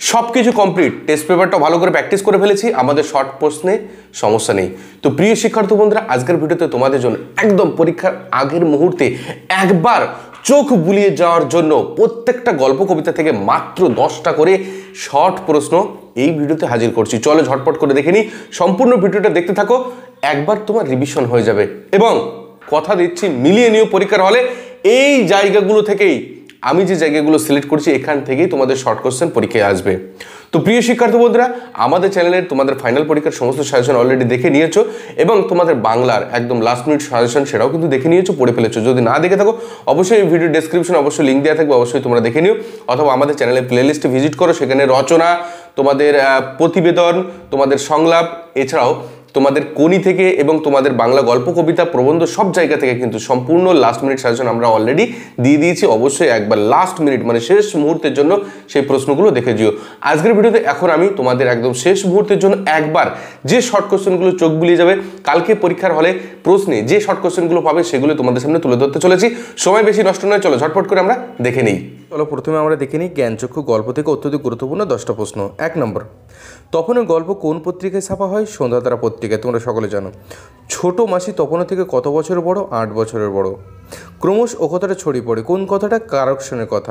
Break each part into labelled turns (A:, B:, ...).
A: সব কিছু complete, test পেপারটা ভালো করে প্র্যাকটিস করে ফেলেছি, আমাদের শর্ট প্রশ্নে সমস্যা নেই। তো প্রিয় শিক্ষার্থী বন্ধুরা, আজকের ভিডিওতে তোমাদের জন্য একদম পরীক্ষার আগের মুহূর্তে একবার চোখ বুলিয়ে যাওয়ার জন্য প্রত্যেকটা গল্প কবিতা থেকে মাত্র 10টা করে শর্ট প্রশ্ন এই ভিডিওতে হাজির করছি। চলো ঝটপট করে দেখে নিই, সম্পূর্ণ ভিডিওটা দেখতে থাকো, একবার তোমার রিভিশন হয়ে যাবে। এবং কথা দিচ্ছি, মিলিয়ে নিও পরীক্ষার হলে এই জায়গাগুলো থেকেই, আমি যে জায়গাগুলো সিলেক্ট করছি এখান থেকেই তোমাদের শর্ট কোশ্চেন পরীক্ষায় আসবে। তো প্রিয় শিক্ষার্থী বন্ধুরা, আমাদের চ্যানেলের তোমাদের ফাইনাল পরীক্ষার সমস্ত সাজেশন অলরেডি দেখে নিয়েছো এবং তোমাদের বাংলার একদম লাস্ট মিনিট সাজেশন সেটাও কিন্তু দেখে নিয়েছো, পড়ে ফেলেছো। যদি না দেখে থাকো অবশ্যই এই ভিডিও ডেসক্রিপশনে অবশ্যই লিঙ্ক দেওয়া থাকবে, অবশ্যই তোমরা দেখে নিও, অথবা আমাদের চ্যানেলের প্লেলিস্টে ভিজিট করো, সেখানে রচনা, তোমাদের প্রতিবেদন, তোমাদের সংলাপ, এছাড়াও তোমাদের কোনি থেকে এবং তোমাদের বাংলা গল্প কবিতা প্রবন্ধ সব জায়গা থেকে কিন্তু সম্পূর্ণ লাস্ট মিনিট সাজেশন আমরা অলরেডি দিয়ে দিয়েছি। অবশ্যই একবার লাস্ট মিনিট মানে শেষ মুহূর্তের জন্য সেই প্রশ্নগুলো দেখে যেও। আজকের ভিডিওতে এখন আমি তোমাদের একদম শেষ মুহূর্তের জন্য একবার যে শর্ট কোশ্চেনগুলো চোখ বুলিয়ে যাবে, কালকে পরীক্ষার হলে প্রশ্নে যে শর্ট কোশ্চেনগুলো পাবে সেগুলো তোমাদের সামনে তুলে ধরতে চলেছি। সময় বেশি নষ্ট নয়, চলো ঝটপট করে আমরা দেখে নিই। চলো প্রথমে আমরা দেখে নিই জ্ঞানচক্ষু গল্প থেকে অত্যধিক গুরুত্বপূর্ণ 10টা প্রশ্ন। 1 নম্বর, তপনের গল্প কোন পত্রিকায় ছাপা হয়? সন্ধ্যাতারা পত্রিকায়, তোমরা সকলে জানো। ছোট মাসি তপনের থেকে কত বছরের বড়? 8 বছরের বড়। ক্রমশ ও কথাটা ছড়িয়ে পড়ে, কোন কথাটা? কারক সেনের কথা।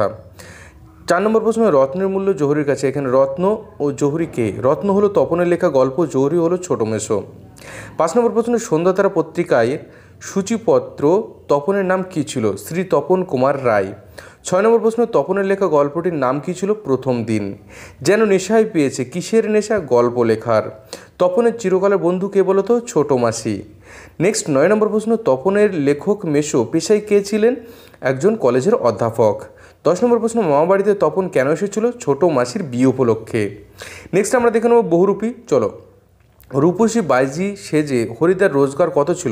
A: 4 নম্বর প্রশ্ন, রত্নের মূল্য জহুরির কাছে। এখানে রত্ন ও জহুরি কে? রত্ন হলো তপনের লেখা গল্প, জহুরি হলো ছোট মেসো। 5 নম্বর প্রশ্ন, সন্ধ্যাতারা পত্রিকায় সূচিপত্র তপনের নাম কী ছিল? শ্রী তপন কুমার রায়। 6 নম্বর প্রশ্ন, তপনের লেখা গল্পটির নাম কী ছিল? প্রথম দিন। যেন নেশায় পেয়েছে, কিসের নেশা? গল্প লেখার। তপনের চিরকালের বন্ধু কে বলতো? ছোট মাসি। নেক্সট 9 নম্বর প্রশ্ন, তপনের লেখক মেসো পেশায় কে ছিলেন? একজন কলেজের অধ্যাপক। 10 নম্বর প্রশ্ন, মামাবাড়িতে তপন কেন এসেছিল? ছোট মাসির বিয়ে উপলক্ষে। নেক্সট আমরা দেখে নেব বহুরূপী। চলো, রূপসী বাইজি সেজে হরিদার রোজগার কত ছিল?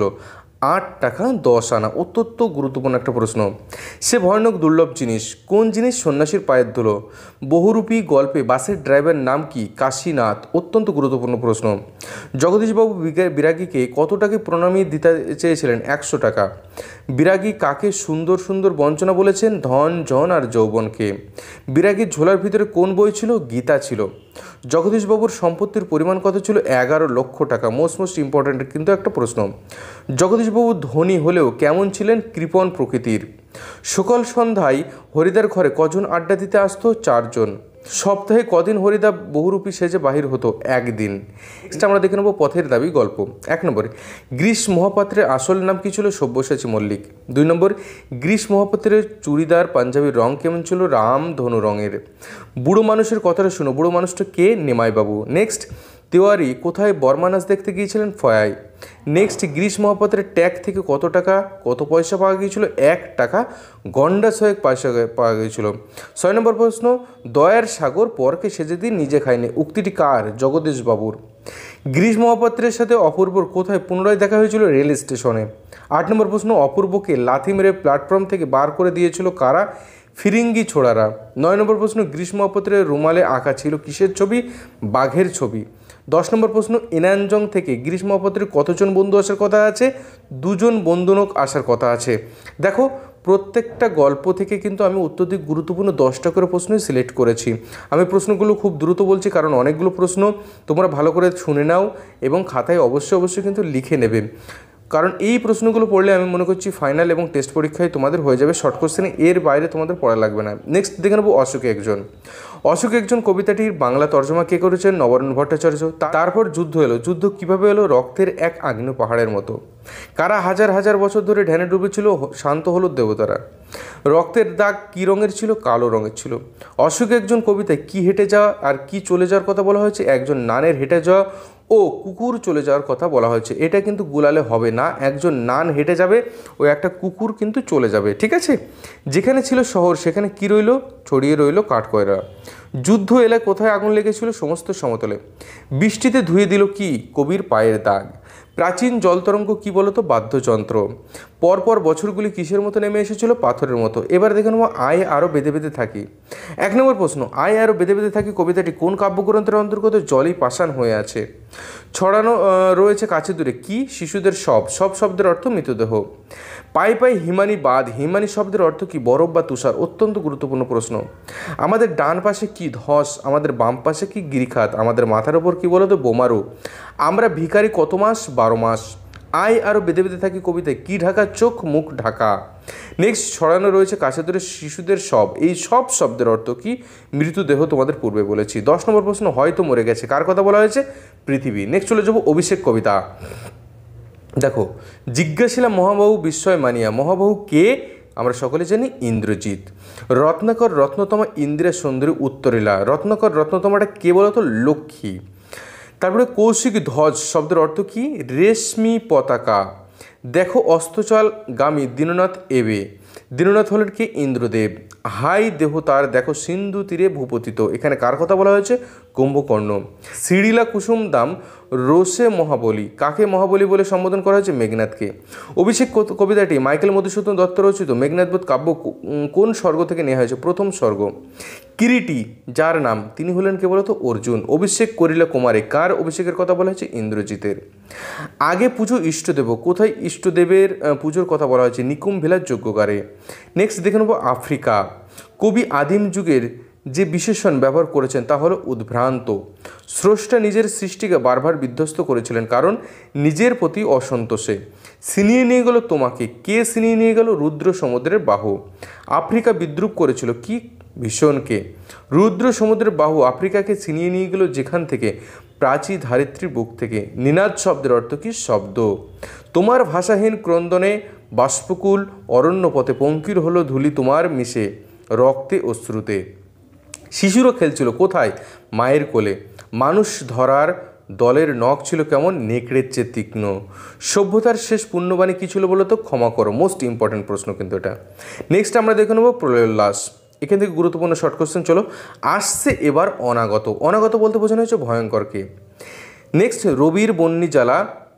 A: 8 টাকা 10 আনা। অত্যন্ত গুরুত্বপূর্ণ একটা প্রশ্ন। সে ভয়ানক দুর্লভ জিনিস, কোন জিনিস? সন্ন্যাসীর পায়ের ধুলো। বহুরূপী গল্পে বাসের ড্রাইভার নাম কি? কাশীনাথ। অত্যন্ত গুরুত্বপূর্ণ প্রশ্ন। জগদীশবাবু বিরাগীকে কত টাকা প্রণামী দিতে চেয়েছিলেন? 100 টাকা। বিরাগী কাকে সুন্দর সুন্দর বঞ্চনা বলেছেন? ধন, জন আর যৌবনকে। বিরাগীর ঝোলার ভিতরে কোন বই ছিল? গীতা ছিল। জগদীশবাবুর সম্পত্তির পরিমাণ কত ছিল? 11 লক্ষ টাকা। মোস্ট ইম্পর্ট্যান্ট কিন্তু একটা প্রশ্ন। জগদীশবাবু ধনী হলেও কেমন ছিলেন? কৃপণ প্রকৃতির। সকাল সন্ধ্যায় হরিদার ঘরে কজন আড্ডা দিতে আসতো? 4 জন। সপ্তাহে কদিন হরিদা বহুরূপী সেজে বাহির হতো? 1 দিন। নেক্সট আমরা দেখে নেব পথের দাবি গল্প। 1 নম্বরে, গ্রীষ মহাপাত্রের আসল নাম কি ছিল? সব্যসাচী মল্লিক। 2 নম্বর, গ্রীষ মহাপাত্রের চুড়িদার পাঞ্জাবির রং কেমন ছিল? রাম ধনু রঙের। বুড়ো মানুষের কথাটা শুনো, বুড়ো মানুষটা কে? নিমাইবাবু। নেক্সট, তেওয়ারি কোথায় বর্মা নাচ দেখতে গিয়েছিলেন? ফয়ায়। নেক্সট, গ্রীষ মহাপাত্রের ট্যাগ থেকে কত টাকা কত পয়সা পাওয়া গিয়েছিল? 1 টাকা গন্ডা 6 পয়সা পাওয়া গিয়েছিল। 6 নম্বর প্রশ্ন, দয়ার সাগর পরকে সেজে দিয়ে নিজে খায়নি, উক্তিটি কার? জগদীশবাবুর। গ্রীষ মহাপাত্রের সাথে অপূর্বর কোথায় পুনরায় দেখা হয়েছিল? রেল স্টেশনে। 8 নম্বর প্রশ্ন, অপূর্বকে লাথি মেরে প্ল্যাটফর্ম থেকে বার করে দিয়েছিল কারা? ফিরিঙ্গি ছোড়ারা। 9 নম্বর প্রশ্ন, গ্রীষ মহাপাত্রের রুমালে আঁকা ছিল কিসের ছবি? বাঘের ছবি। 10 নম্বর প্রশ্ন, ইনানজং থেকে গ্রীষ মহাপাত্রের কতজন বন্ধু আসার কথা আছে? 2 জন বন্ধুনক আসার কথা আছে। দেখো, প্রত্যেকটা গল্প থেকে কিন্তু আমি অত্যধিক গুরুত্বপূর্ণ 10টা করে প্রশ্নই সিলেক্ট করেছি। আমি প্রশ্নগুলো খুব দ্রুত বলছি কারণ অনেকগুলো প্রশ্ন তোমরা ভালো করে শুনে নাও এবং খাতায় অবশ্যই কিন্তু লিখে নেবে, কারণ এই প্রশ্নগুলো পড়লে আমি মনে করছি ফাইনাল এবং টেস্ট পরীক্ষায় তোমাদের হয়ে যাবে শর্ট কোশ্চেনে, এর বাইরে তোমাদের পড়া লাগবে না। নেক্সট দেখে নেব অশোকে একজন। অশোকে একজন কবিতাটির বাংলা তর্জমা কে করেছেন? নবারুণ ভট্টাচার্য। তারপর যুদ্ধ এলো। যুদ্ধ কিভাবে এলো? রক্তের এক আগ্নেয় পাহাড়ের মতো। কারা হাজার হাজার বছর ধরে ধ্যানে ডুবেছিল? শান্ত হলো দেবতারা। রক্তের দাগ কী রঙের ছিল? কালো রঙের ছিল। অশোক একজন কবিতায় কি হেঁটে যাওয়া আর কি চলে যাওয়ার কথা বলা হয়েছে? একজন নানের হেঁটে যাওয়া ও কুকুর চলে যাওয়ার কথা বলা হয়েছে। এটা কিন্তু গুলালে হবে না, একজন নান হেঁটে যাবে ও একটা কুকুর কিন্তু চলে যাবে, ঠিক আছে? যেখানে ছিল শহর সেখানে কি রইল? ছড়িয়ে রইল কাঠকয়রা। যুদ্ধ এলাকায় কোথায় আগুন লেগেছিল? সমস্ত সমতলে। বৃষ্টিতে ধুয়ে দিল কি? কবির পায়ের দাগ। প্রাচীন জলতরঙ্গ কি বলতো? বাদ্যযন্ত্র। পরপর বছরগুলি কিসের মতো নেমে এসেছিল? পাথরের মতো। এবার দেখে নেবো আয় আরও বেঁধে বেঁধে থাকি। 1 নম্বর প্রশ্ন, আয় আরও বেঁধে বেঁধে থাকি কবিতাটি কোন কাব্যগ্রন্থের অন্তর্গত? জলই পাষাণ হয়ে আছে। ছড়ানো রয়েছে কাছে দূরে কি? শিশুদের সব শব্দের অর্থ মৃতদেহ। পায়ে পায়ে হিমানি বাঁধ, হিমানি শব্দের অর্থ কি? বরফ বা তুষার। অত্যন্ত গুরুত্বপূর্ণ প্রশ্ন। আমাদের ডান পাশে কি? ধস। আমাদের বাম পাশে কি? গিরিখাত। আমাদের মাথার ওপর কি বলো তো? বোমারু। আমরা ভিখারি কত মাস? 12 মাস। আয় আরও বেঁধে বেঁধে থাকি কবিতায় কি ঢাকা? চোখ মুখ ঢাকা। নেক্সট, ছড়ানো রয়েছে কাছে দূরে শিশুদের সব, এই সব শব্দের অর্থ কি? মৃতদেহ, তোমাদের পূর্বে বলেছি। 10 নম্বর প্রশ্ন, হয়তো মরে গেছে, কার কথা বলা হয়েছে? পৃথিবী। নেক্সট চলে যাবো অভিষেক কবিতা। দেখো, জিজ্ঞাসিলাম মহাবাহু বিস্ময় মানিয়া, মহাবাহু কে? আমরা সকলে জানি ইন্দ্রজিৎ। রত্নাকর রত্নতমা ইন্দিরা সুন্দরী উত্তরিলা, রত্নাকর রত্নতমাটা কে বলতো? লক্ষ্মী। তারপরে কৌশিক ধ্বজ শব্দের অর্থ কি? রেশমি পতাকা। দেখো অস্তচল গামী দীননাথ এবে, দীননাথ হলেন কে? ইন্দ্রদেব। হাই দেহ তার, দেখো সিন্ধু তীরে ভূপতিত, এখানে কার কথা বলা হয়েছে? কুম্ভকর্ণ। সিঁড়িলা কুসুম দাম রোষে মহাবলী, কাকে মহাবলী বলে সম্বোধন করা হয়েছে? মেঘনাথকে। অভিষেক কবিতাটি মাইকেল মধুসূদন দত্ত রচিত মেঘনাথবোধ কাব্য কোন স্বর্গ থেকে নেওয়া হয়েছে? প্রথম স্বর্গ। কিরিটি যার নাম, তিনি হলেন কে বলতো? অর্জুন। অভিষেক করিলা কুমারে, কার অভিষেকের কথা বলা হয়েছে? ইন্দ্রজিতের। আগে পুজো ইষ্টদেব, কোথায় ইষ্টদেবের পুজোর কথা বলা হয়েছে? নিকুম্ভিলার যজ্ঞকারে। নেক্সট দেখে নেব আফ্রিকা। কবি আদিম যুগের যে বিশেষণ ব্যবহার করেছেন তা হলো উদ্ভ্রান্ত। স্রষ্টা নিজের সৃষ্টিকে বারবার বিধ্বস্ত করেছিলেন কারণ নিজের প্রতি অসন্তোষে। ছিনিয়ে নিয়ে গেল তোমাকে, কে ছিনিয়ে নিয়ে গেল? রুদ্র সমুদ্রের বাহু। আফ্রিকা বিদ্রুপ করেছিল কি? ভীষণকে। রুদ্র সমুদ্রের বাহু আফ্রিকাকে ছিনিয়ে নিয়ে গেল যেখান থেকে? প্রাচী ধারিত্রীর বুক থেকে। নিনাদ শব্দের অর্থ কি? শব্দ। তোমার ভাষাহীন ক্রন্দনে বাষ্পকুল অরণ্য পথে পঙ্কির হলো ধুলি তোমার মিশে রক্তে অশ্রুতে। শিশুরা খেলছিল কোথায়? মায়ের কোলে। মানুষ ধরার দলের নখ ছিল কেমন? নেকড়ের চেয়ে তীক্ষ্ণ। সভ্যতার শেষ পুণ্যবাণী কী ছিল বলো তো? ক্ষমা করো। মোস্ট ইম্পর্টেন্ট প্রশ্ন কিন্তু এটা। নেক্সট আমরা দেখে নেব প্রলয়োল্লাস। এখান থেকে গুরুত্বপূর্ণ শর্ট কোশ্চেন। চলো, আসছে এবার অনাগত। অনাগত বলতে বোঝানো হয়েছে ভয়ঙ্করকে। নেক্সট, রবির বন্যি জ্বালা,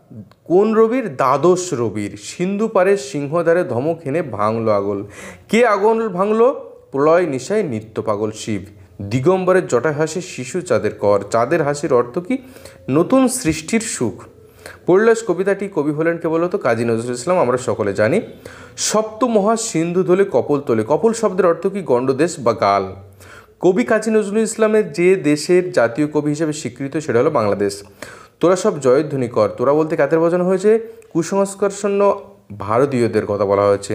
A: কোন রবির? দ্বাদশ রবির। সিন্ধু পারে সিংহদ্বারে ধমক হেনে ভাঙলো আগল, কে আগুন ভাঙলো? প্রলয় নিশায় নিত্য পাগল শিব। দিগম্বরের জটায় হাসি শিশু চাঁদের কর, চাঁদের হাসির অর্থ কি? নতুন সৃষ্টির সুখ। প্রলয়োল্লাস কবিতাটি কবি হলেন কে বলতো? কাজী নজরুল ইসলাম, আমরা সকলে জানি। সপ্তমহা সিন্ধু ধলে কপল তোলে, কপল শব্দের অর্থ কি? গণ্ডদেশ বা গাল। কবি কাজী নজরুল ইসলামের যে দেশের জাতীয় কবি হিসেবে স্বীকৃত সেটা হলো বাংলাদেশ। তোরা সব জয়ধ্বনি কর, তোরা বলতে কাদের বোঝানো হয়েছে? কুসংস্কারশূন্য ভারতীয়দের কথা বলা হয়েছে।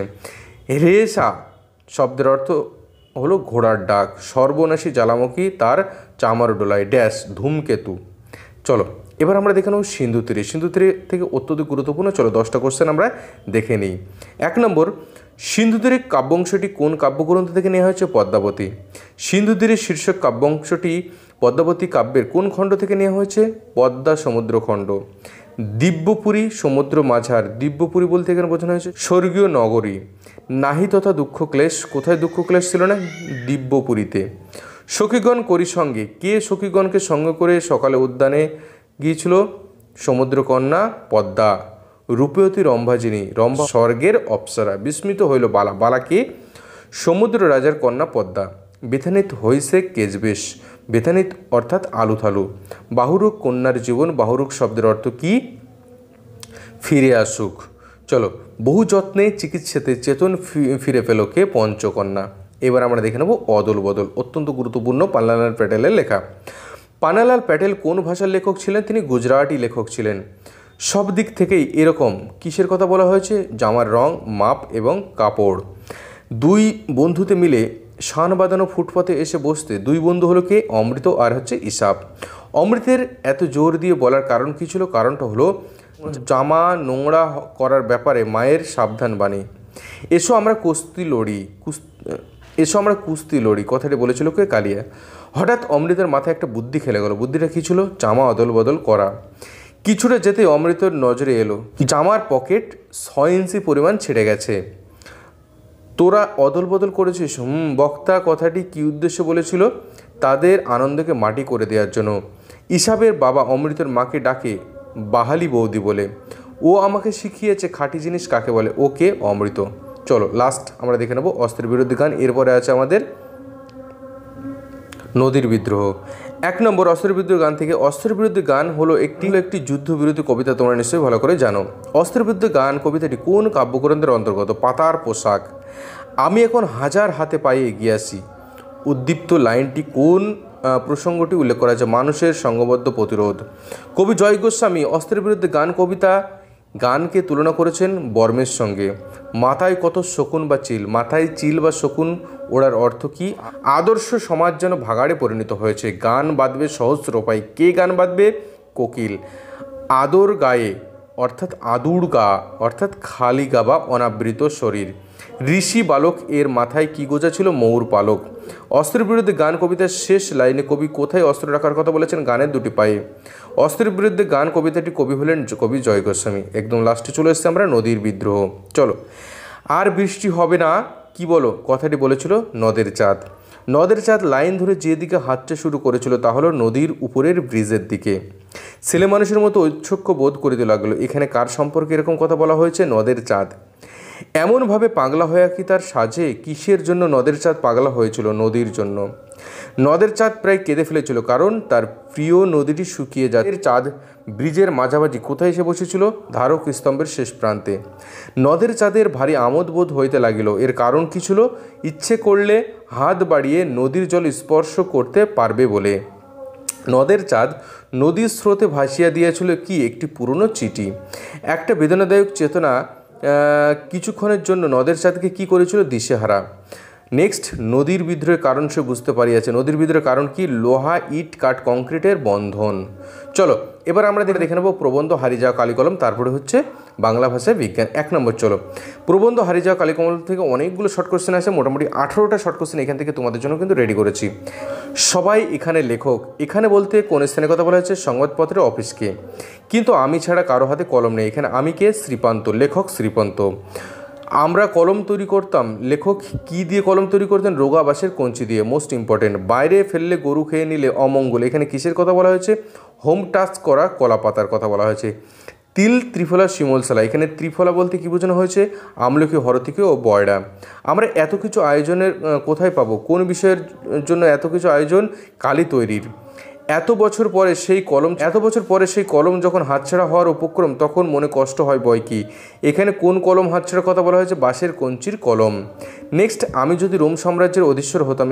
A: রেশা শব্দের অর্থ হলো ঘোড়ার ডাক। সর্বনাশী জ্বালামুখী তার চামার ডোলায় ড্যাশ ধূমকেতু। চলো, এবার আমরা দেখে নেব সিন্ধু তীরে। সিন্ধু তীরে থেকে অত্যধিক গুরুত্বপূর্ণ। চলো 10টা কোশ্চেন আমরা দেখে নিই। 1 নম্বর, সিন্ধু তীরের কাব্যাংশটি কোন কাব্যগ্রন্থ থেকে নেওয়া হয়েছে? পদ্মাবতী। সিন্ধু তীরের শীর্ষক কাব্যাংশটি পদ্মাবতী কাব্যের কোন খণ্ড থেকে নেওয়া হয়েছে? পদ্মা সমুদ্র খণ্ড। দিব্যপুরী সমুদ্র মাঝার, দিব্যপুরী বলতে এখানে বোঝানো হয়েছে স্বর্গীয় নগরী। নাহি তথা দুঃখ ক্লেশ, কোথায় দুঃখ ক্লেশ ছিল না? দিব্যপুরীতে। সখীগণ করি সঙ্গে, কে সখীগণকে সঙ্গে করে সকালে উদ্যানে গিয়েছিল? সমুদ্রকন্যা পদ্মা। রূপবতী রম্ভাজিনী, রম্ভা স্বর্গের অপ্সরা। বিস্মিত হইল বালা, বালাকে? সমুদ্র রাজার কন্যা পদ্মা। বেথানিত হইছে কেজবেশ, বেথানিত অর্থাৎ আলুথালু। বাহুরুক কন্যার জীবন, বাহুরুক শব্দের অর্থ কি? ফিরে আসুক। চলো, বহু যত্নে চিকিৎসাতে চেতন ফিরে পেল কে? পঞ্চকন্যা। এবার আমরা দেখে নেব অদল বদল, অত্যন্ত গুরুত্বপূর্ণ, পান্নালাল প্যাটেলের লেখা। পান্নালাল প্যাটেল কোন ভাষার লেখক ছিলেন? তিনি গুজরাটি লেখক ছিলেন। সব দিক থেকেই এরকম কিসের কথা বলা হয়েছে? জামার রং, মাপ এবং কাপড়। দুই বন্ধুতে মিলে শান বাঁধানো ফুটপাতে এসে বসতে দুই বন্ধু হলো কে? অমৃত আর হচ্ছে ইসাব। অমৃতের এত জোর দিয়ে বলার কারণ কী ছিল? কারণটা হলো জামা নোংরা করার ব্যাপারে মায়ের সাবধান বাণী। এসো আমরা কুস্তি লড়ি, এসো আমরা কুস্তি লড়ি কথাটি বলেছিল কে? কালিয়া। হঠাৎ অমৃতের মাথায় একটা বুদ্ধি খেলে গেল। বুদ্ধিটা কী ছিল? জামা অদল বদল করা। কিছুটা যেতে অমৃতর নজরে এলো জামার পকেট 6 ইঞ্চি পরিমাণ ছেড়ে গেছে। তোরা অদল বদল করেছিস? বক্তা কথাটি কী উদ্দেশ্যে বলেছিল? তাদের আনন্দকে মাটি করে দেওয়ার জন্য। ইসাবের বাবা অমৃতের মাকে ডাকে বাহালি বৌদি বলে। ও আমাকে শিখিয়েছে খাঁটি জিনিস কাকে বলে, ওকে অমৃত। চলো লাস্ট আমরা দেখে নেব অস্ত্রের বিরুদ্ধে গান। এরপরে আছে আমাদের নদীর বিদ্রোহ। 1 নম্বর অস্ত্রের বিরুদ্ধে গান থেকে। অস্ত্রের বিরুদ্ধে গান হলো একটি যুদ্ধ বিরোধী কবিতা, তোমরা নিশ্চয়ই ভালো করে জানো। অস্ত্রের বিরুদ্ধে গান কবিতাটি কোন কাব্যগ্রন্থের অন্তর্গত? পাতার পোশাক। আমি এখন হাজার হাতে পায়ে এগিয়ে আসি। উদ্দীপ্ত লাইনটি কোন প্রসঙ্গটি উল্লেখ করা আছে? মানুষের সংঘবদ্ধ প্রতিরোধ। কবি জয় গোস্বামী অস্ত্রের বিরুদ্ধে গান কবিতা গানকে তুলনা করেছেন বর্মের সঙ্গে। মাথায় কত শকুন বা চিল। মাথায় চিল বা শকুন ওড়ার অর্থ কি? আদর্শ সমাজ যেন ভাগাড়ে পরিণত হয়েছে। গান বাঁধবে সহস্র পাই। কে গান বাঁধবে? কোকিল। আদর গায়ে অর্থাৎ আদুর গা অর্থাৎ খালি গা বা অনাবৃত শরীর। ঋষি বালক এর মাথায় কি গোজা ছিল? ময়ূর পালক। অস্ত্রের বিরুদ্ধে গান কবিতার শেষ লাইনে কবি কোথায় অস্ত্র রাখার কথা বলেছেন? গানের দুটি পায়ে। অস্ত্রের বিরুদ্ধে গান কবিতাটি কবি হলেন কবি জয় গোস্বামী। একদম লাস্টে চলে এসেছে আমরা নদীর বিদ্রোহ। চলো, আর বৃষ্টি হবে না কি বলো কথাটি বলেছিল নদের চাঁদ। নদের চাঁদ লাইন ধরে যেদিকে হাঁটতে শুরু করেছিল তা হলো নদীর উপরের ব্রিজের দিকে। ছেলে মানুষের মতো ঐচ্ছক্য বোধ করিতে লাগলো। এখানে কার সম্পর্কে এরকম কথা বলা হয়েছে? নদের চাঁদ। এমনভাবে পাগলা হয়ে কি তার সাজে? কিসের জন্য নদের চাঁদ পাগলা হয়েছিল? নদীর জন্য। নদের চাঁদ প্রায় কেঁদে ফেলেছিল কারণ তার প্রিয় নদীটি শুকিয়ে যায়। চাঁদ ব্রিজের মাঝামাঝি কোথায় এসে বসেছিল? ধারক স্তম্ভের শেষ প্রান্তে। নদের চাঁদের ভারী আমোদ বোধ হইতে লাগিল। এর কারণ কি ছিল? ইচ্ছে করলে হাত বাড়িয়ে নদীর জল স্পর্শ করতে পারবে বলে। নদের চাঁদ নদীর স্রোতে ভাসিয়া দিয়েছিল কি? একটি পুরনো চিঠি। একটা বেদনাদায়ক চেতনা কিছুক্ষণের জন্য নদের চাঁদকে কি করেছিল? দিশেহারা। নেক্সট, নদীর বিদ্রোহের কারণ সে বুঝতে পারিয়াছে। নদীর বিদ্রোহের কারণ কি? লোহা, ইট, কাঠ, কংক্রিটের বন্ধন। চলো এবার আমরা দেখে নেব প্রবন্ধ হারিয়ে যাওয়া কালিকলম, তারপরে হচ্ছে বাংলা ভাষায় বিজ্ঞান। 1 নম্বর চলো, প্রবন্ধ হারিয়ে যাওয়া কালিকলম থেকে অনেকগুলো শর্ট কোশ্চেন আছে, মোটামুটি 18টা শর্ট কোশ্চেন এখান থেকে তোমাদের জন্য কিন্তু রেডি করেছি। সবাই এখানে লেখক। এখানে বলতে কোন স্থানের কথা বলা হয়েছে? সংবাদপত্রের অফিসকে। কিন্তু আমি ছাড়া কারো হাতে কলম নেই। এখানে আমি কে? শ্রীপান্ত। লেখক শ্রীপান্ত। আমরা কলম তৈরি করতাম। লেখক কি দিয়ে কলম তৈরি করতেন? রোগা বাঁশের কঞ্চি দিয়ে। মোস্ট ইম্পর্টেন্ট, বাইরে ফেললে গরু খেয়ে নিলে অমঙ্গল। এখানে কিসের কথা বলা হয়েছে? হোম টাচ করা কলা পাতার কথা বলা হয়েছে। তিল, ত্রিফলা, শিমলশালা। এখানে ত্রিফলা বলতে কি বোঝানো হয়েছে? আমলকি, হরতিকি ও বয়রা। আমরা এত কিছু আয়োজনের কোথায় পাবো? কোন বিষয়ের জন্য এত কিছু আয়োজন? কালি তৈরির। এত বছর পরে সেই কলম যখন হাতছাড়া হওয়ার উপক্রম তখন মনে কষ্ট হয় বয় কি। এখানে কোন কলম হাতছাড়ার কথা বলা হয়েছে? বাঁশের কঞ্চির কলম। নেক্সট, আমি যদি রোম সাম্রাজ্যের অধীশ্বর হতাম।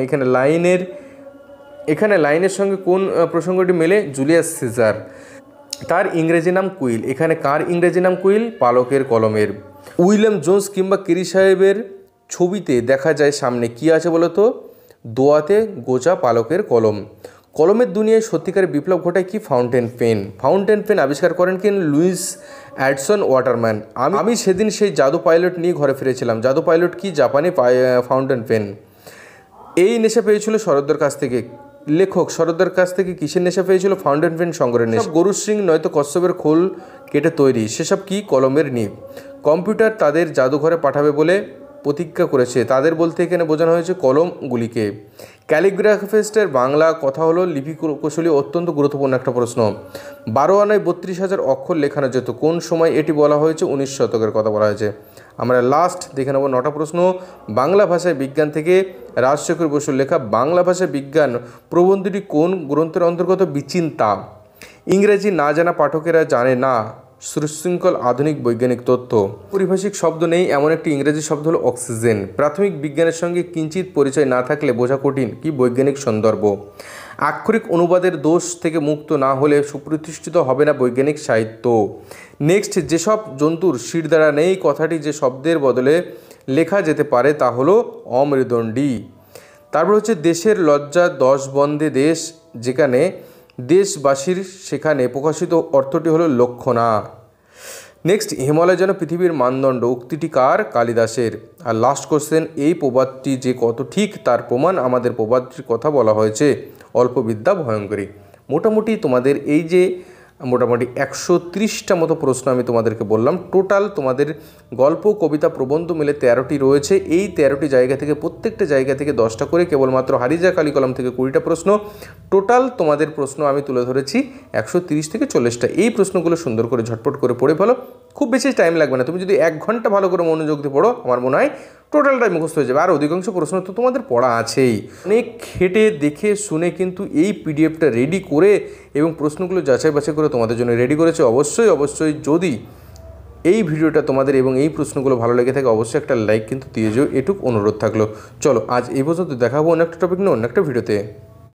A: এখানে লাইনের সঙ্গে কোন প্রসঙ্গটি মেলে? Julius Caesar. তার ইংরেজি নাম কুইল। এখানে কার ইংরেজি নাম কুইল? পালকের কলমের। উইলিয়াম জোন্স কিংবা কেরি সাহেবের ছবিতে দেখা যায় সামনে কি আছে বলো তো? দোয়াতে গোজা পালকের কলম। কলমের দুনিয়ায় সত্যিকারের বিপ্লব ঘটায় কি? Fountain pen. ফাউন্টেন পেন আবিষ্কার করেন কে? Luis অ্যাডসন waterman. আমি সেদিন সেই জাদু পাইলট নিয়ে ঘরে ফিরেছিলাম। জাদু পাইলট কি? জাপানি ফাউন্টেন পেন। এই নেশা পেয়েছিল শরৎদার কাছ থেকে। লেখক শরৎদার কাছ থেকে কিসের নেশা পেয়েছিল? ফাউন্টেন পেন সংগ্রহের নেশা। গরুর সিং নয়তো কচ্ছপের খোল কেটে তৈরি, সেসব কি? কলমের নিব। কম্পিউটার তাদের জাদুঘরে পাঠাবে বলে প্রতিজ্ঞা করেছে। তাদের বলতে এখানে বোঝানো হয়েছে কলমগুলিকে। ক্যালিগ্রাফিস্টের বাংলা কথা হলো লিপি কৌশলী। অত্যন্ত গুরুত্বপূর্ণ একটা প্রশ্ন। 12 আনায় 32,000 অক্ষর লেখানো যেত। কোন সময় এটি বলা হয়েছে? 19 শতকের কথা বলা হয়েছে। আমরা লাস্ট দেখে নেব 9টা প্রশ্ন। বাংলা ভাষায় বিজ্ঞান থেকে রাজশেখর বসুর লেখা বাংলা ভাষায় বিজ্ঞান প্রবন্ধটি কোন গ্রন্থের অন্তর্গত? বিচিন্তা। ইংরেজি না জানা পাঠকেরা জানে না সুশৃঙ্খল আধুনিক বৈজ্ঞানিক তথ্য। পরিভাষিক শব্দ নেই এমন একটি ইংরেজি শব্দ হলো অক্সিজেন। প্রাথমিক বিজ্ঞানের সঙ্গে কিঞ্চিত পরিচয় না থাকলে বোঝা কঠিন কি? বৈজ্ঞানিক সন্দর্ভ। আক্ষরিক অনুবাদের দোষ থেকে মুক্ত না হলে সুপ্রতিষ্ঠিত হবে না বৈজ্ঞানিক সাহিত্য। নেক্সট, যেসব জন্তুর শিরদাঁড়া নেই কথাটি যে শব্দের বদলে লেখা যেতে পারে তা হলো অমেরুদণ্ডী। তারপর হচ্ছে দেশের লজ্জা 10 বন্দে দেশ, যেখানে দেশবাসীর সেখানে প্রকাশিত অর্থটি হলো লক্ষণা। নেক্সট, হিমালয় যেন পৃথিবীর মানদণ্ড উক্তিটি কার? কালিদাসের। আর লাস্ট কোশ্চেন, এই প্রবাদটি যে কত ঠিক তার প্রমাণ আমাদের প্রবাদটির কথা বলা হয়েছে। অল্প বিদ্যা ভয়ঙ্করী। মোটামুটি তোমাদের এই যে মোটামুটি 130টা মতো প্রশ্ন আমি তোমাদেরকে বললাম। টোটাল তোমাদের গল্প, কবিতা, প্রবন্ধ মিলে 13টি রয়েছে। এই 13টি জায়গা থেকে প্রত্যেকটা জায়গা থেকে 10টা করে, কেবলমাত্র হারিজা কালি কলম থেকে 20টা প্রশ্ন। টোটাল তোমাদের প্রশ্ন আমি তুলে ধরেছি 130 থেকে 40টা। এই প্রশ্নগুলো সুন্দর করে ঝটপট করে পড়ে ফেলো, খুব বেশি টাইম লাগবে না। তুমি যদি 1 ঘন্টা ভালো করে মনোযোগ দিয়ে পড়ো, আমার মনে হয় টোটালটাই মুখস্থ হয়ে যাবে। আর অধিকাংশ প্রশ্ন তো তোমাদের পড়া আছেই। অনেক খেটে দেখে শুনে কিন্তু এই পিডিএফটা রেডি করে এবং প্রশ্নগুলো যাচাই বাছাই করে তোমাদের জন্য রেডি করেছে। অবশ্যই যদি এই ভিডিওটা তোমাদের এবং এই প্রশ্নগুলো ভালো লেগে থাকে, অবশ্যই একটা লাইক কিন্তু দিয়ে যাও, এটুকু অনুরোধ থাকলো। চলো আজ এই পর্যন্ত, দেখাবো অন্য একটা টপিক নিয়ে অন্য একটা ভিডিওতে।